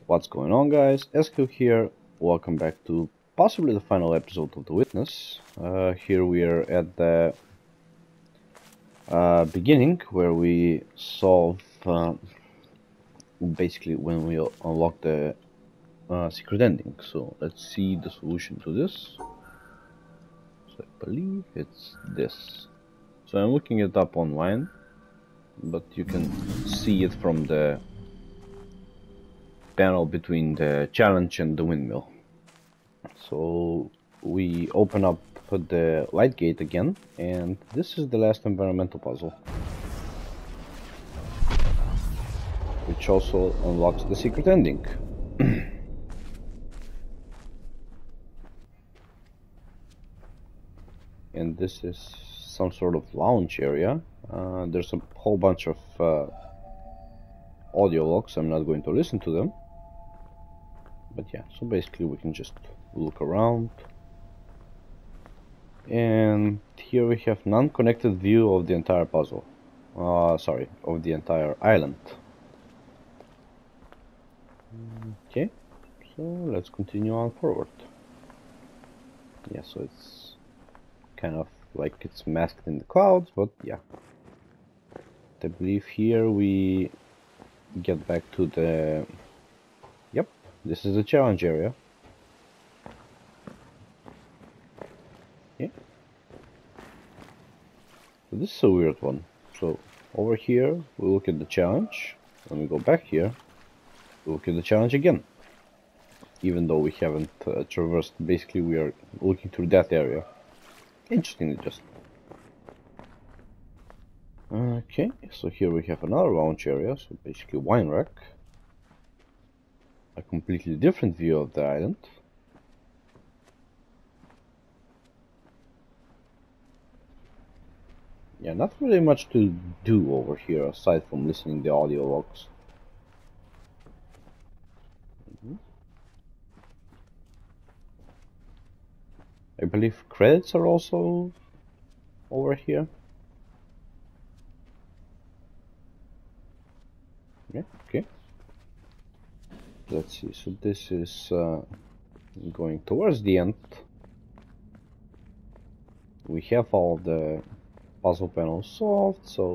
What's going on, guys? SQ here. Welcome back to possibly the final episode of The Witness. Here we are at the beginning where we solve basically when we unlock the secret ending. So let's see the solution to this. So I believe it's this. So I'm looking it up online, but you can see it from the panel between the challenge and the windmill. So we open up the light gate again, and this is the last environmental puzzle, which also unlocks the secret ending. And this is some sort of lounge area. There's a whole bunch of audio logs. I'm not going to listen to them. But yeah, so basically we can just look around. And here we have non-connected view of the entire puzzle. Sorry, of the entire island. Okay, so let's continue on forward. Yeah, so it's kind of like it's masked in the clouds, but yeah. I believe here we get back to the... Yep, this is the challenge area. Yeah. So this is a weird one. So over here we look at the challenge. When we go back here, we look at the challenge again. Even though we haven't traversed, basically we are looking through that area. Interestingly, just. Okay, so here we have another lounge area, so basically wine rack. A completely different view of the island. Yeah, not really much to do over here aside from listening to the audio logs. I believe credits are also over here. Yeah, okay. Let's see, so this is going towards the end. We have all the puzzle panels solved, so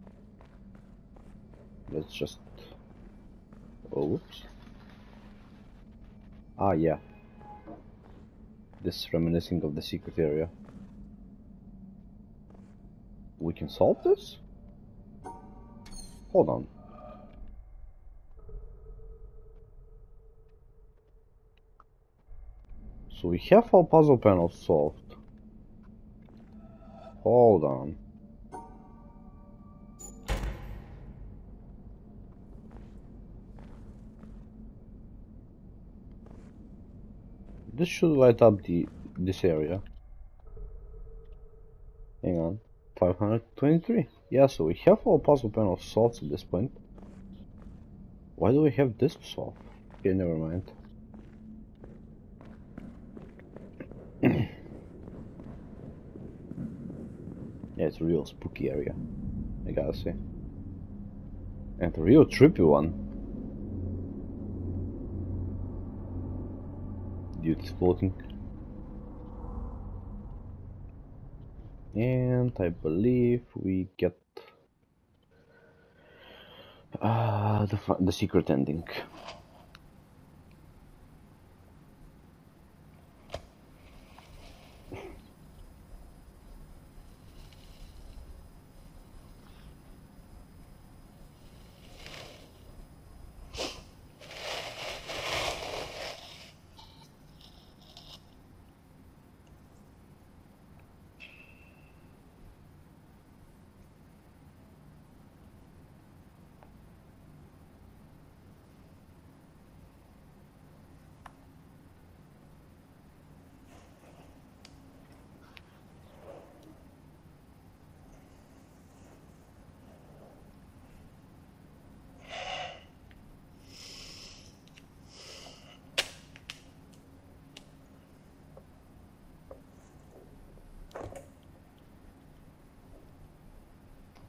let's just... Oh, whoops. Ah, yeah. This is reminiscing of the secret area. We can solve this? Hold on. So we have all puzzle panels solved. Hold on. This should light up this area. Hang on. 523. Yeah, so we have all puzzle panels solved at this point. Why do we have this to solve? Okay, never mind. Yeah, it's a real spooky area, I gotta say. And a real trippy one. Dude is floating. And I believe we get the secret ending.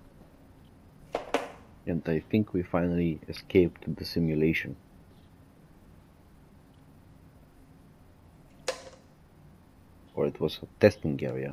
And I think we finally escaped the simulation. before. It was a testing area.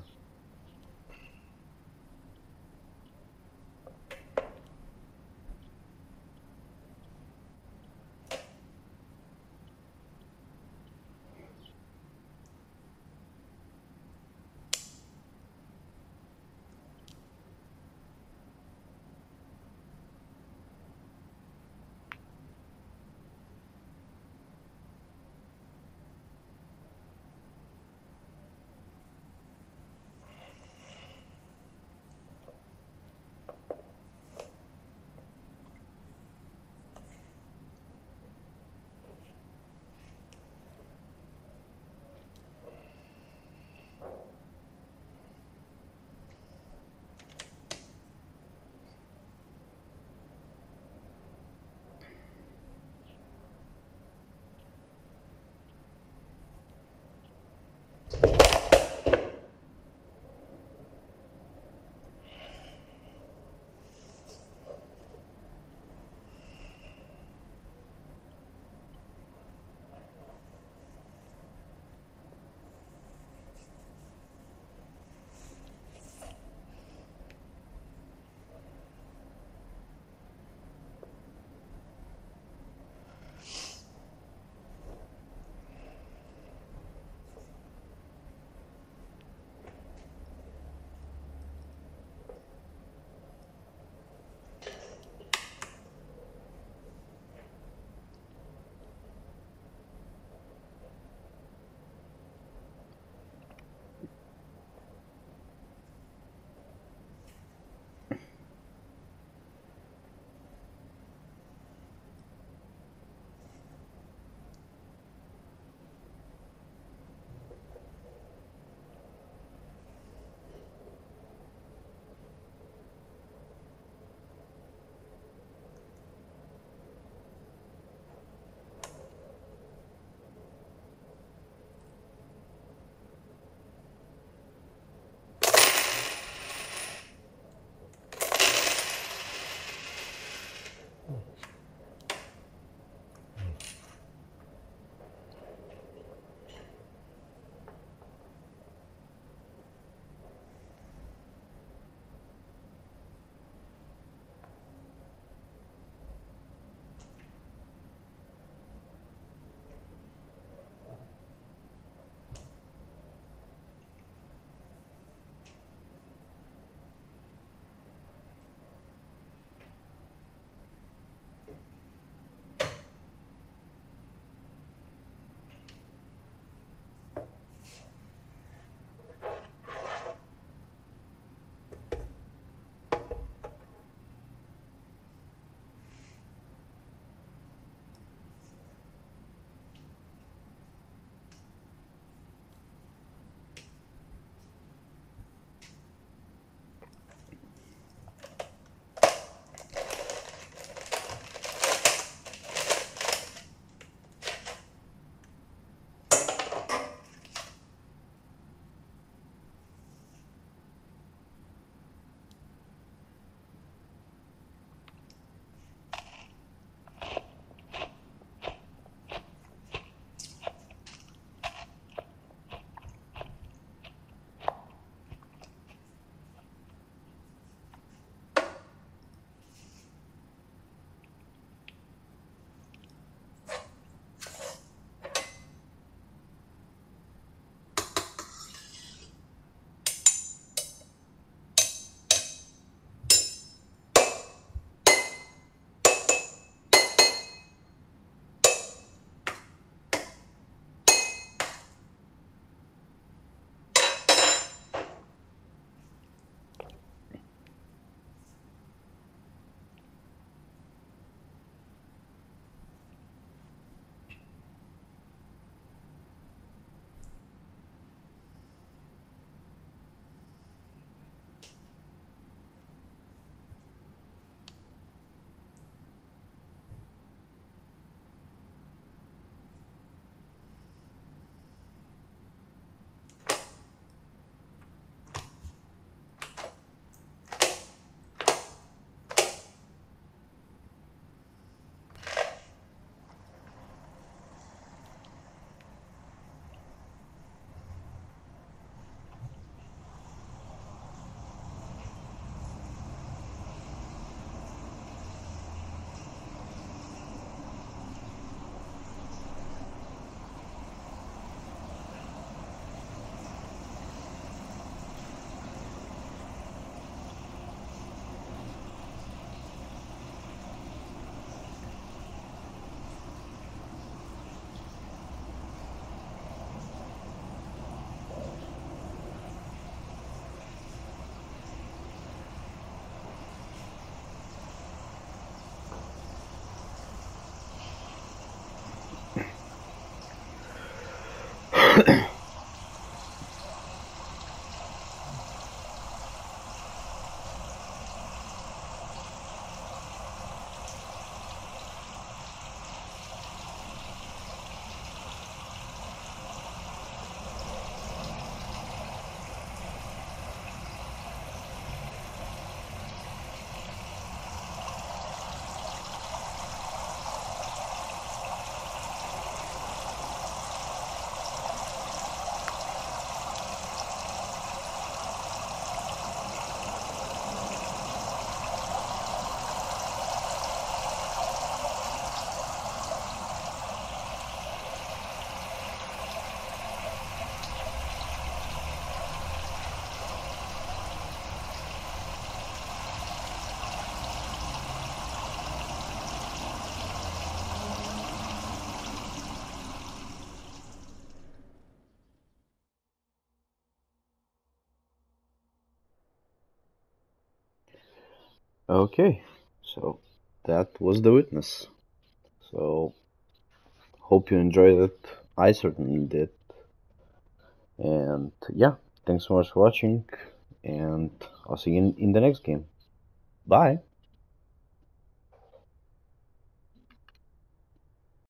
Okay, so that was The Witness. So, hope you enjoyed it. I certainly did. And yeah, thanks so much for watching, and I'll see you in the next game. Bye!